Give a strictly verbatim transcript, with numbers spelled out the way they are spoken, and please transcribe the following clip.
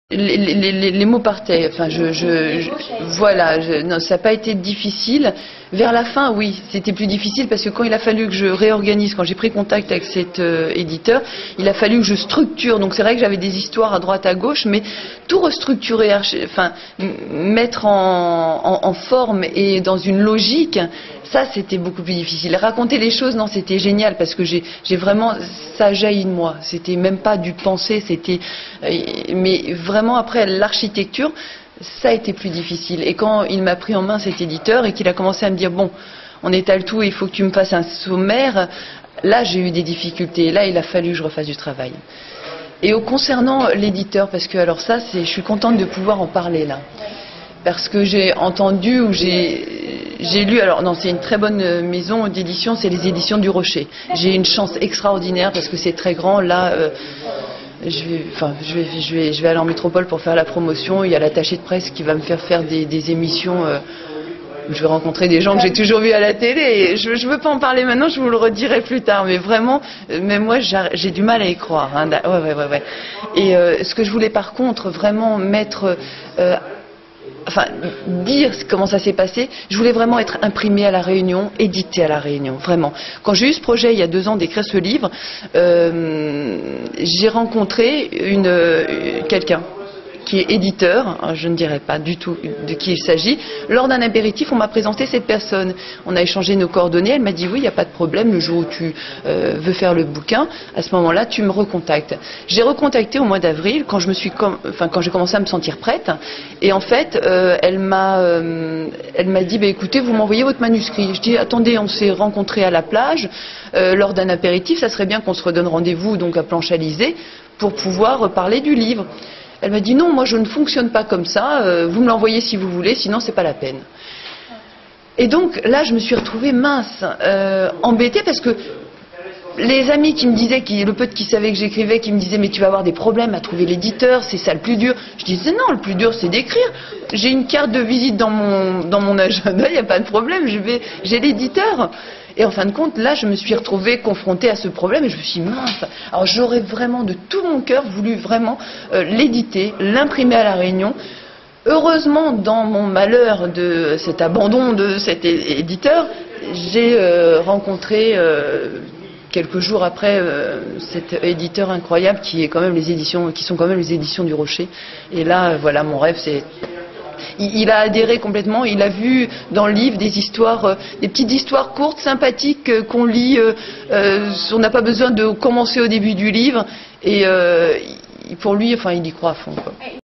Les, les, les, les mots partaient, enfin je, je, je voilà, je, non, ça n'a pas été difficile. Vers la fin, oui, c'était plus difficile parce que quand il a fallu que je réorganise, quand j'ai pris contact avec cet euh, éditeur, il a fallu que je structure. Donc c'est vrai que j'avais des histoires à droite à gauche, mais tout restructurer, enfin mettre en, en, en forme et dans une logique, ça c'était beaucoup plus difficile. Raconter les choses, non, c'était génial parce que j'ai vraiment, ça jaillit de moi. C'était même pas du penser, c'était, mais vraiment après l'architecture, ça a été plus difficile. Et quand il m'a pris en main cet éditeur et qu'il a commencé à me dire bon, on étale tout, il faut que tu me fasses un sommaire, là j'ai eu des difficultés. Là il a fallu que je refasse du travail. Et au concernant l'éditeur, parce que alors ça, c'est, je suis contente de pouvoir en parler là, parce que j'ai entendu ou j'ai j'ai lu, alors non, c'est une très bonne maison d'édition, c'est les éditions du Rocher. J'ai une chance extraordinaire parce que c'est très grand. Là, euh, je vais, enfin, je vais, je vais, je vais aller en métropole pour faire la promotion. Il y a l'attaché de presse qui va me faire faire des, des émissions. Euh, je vais rencontrer des gens que j'ai toujours vus à la télé. Et je ne veux pas en parler maintenant, je vous le redirai plus tard. Mais vraiment, même moi, j'ai du mal à y croire. Hein. Ouais, ouais, ouais, ouais. Et euh, ce que je voulais par contre vraiment mettre... Euh, Enfin, dire comment ça s'est passé, je voulais vraiment être imprimé à La Réunion, édité à La Réunion, vraiment. Quand j'ai eu ce projet il y a deux ans d'écrire ce livre, euh, j'ai rencontré une, euh, quelqu'un qui est éditeur, je ne dirais pas du tout de qui il s'agit. Lors d'un apéritif, on m'a présenté cette personne. On a échangé nos coordonnées, elle m'a dit oui, il n'y a pas de problème, le jour où tu euh, veux faire le bouquin, à ce moment-là, tu me recontactes. J'ai recontacté au mois d'avril, quand je me suis, com enfin quand j'ai commencé à me sentir prête, et en fait, euh, elle m'a, euh, elle m'a dit, bah, écoutez, vous m'envoyez votre manuscrit. Je dis, attendez, on s'est rencontrés à la plage, euh, lors d'un apéritif, ça serait bien qu'on se redonne rendez-vous donc à Planche-Alizé pour pouvoir parler du livre. Elle m'a dit non, moi je ne fonctionne pas comme ça, euh, vous me l'envoyez si vous voulez, sinon c'est pas la peine. Et donc là je me suis retrouvée mince, euh, embêtée parce que les amis qui me disaient, qui, le peu qui savaient que j'écrivais, qui me disaient mais tu vas avoir des problèmes à trouver l'éditeur, c'est ça le plus dur. Je disais non, le plus dur c'est d'écrire. J'ai une carte de visite dans mon, dans mon agenda, il n'y a pas de problème, je vais, j'ai l'éditeur. Et en fin de compte, là, je me suis retrouvée confrontée à ce problème et je me suis dit, mince, alors j'aurais vraiment de tout mon cœur voulu vraiment euh, l'éditer, l'imprimer à La Réunion. Heureusement, dans mon malheur de cet abandon de cet éditeur, j'ai euh, rencontré euh, quelques jours après euh, cet éditeur incroyable qui est quand même les éditions, qui sont quand même les éditions du Rocher. Et là, euh, voilà, mon rêve, c'est... Il a adhéré complètement, il a vu dans le livre des histoires, euh, des petites histoires courtes, sympathiques, euh, qu'on lit, euh, euh, on n'a pas besoin de commencer au début du livre, et euh, pour lui, enfin, il y croit à fond, quoi.